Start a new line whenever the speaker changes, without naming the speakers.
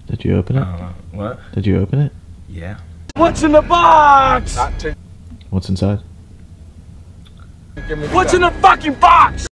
Did you open it?
What?
Did you open it?
Yeah.
What's in the box?
What's inside?
What's in the fucking box?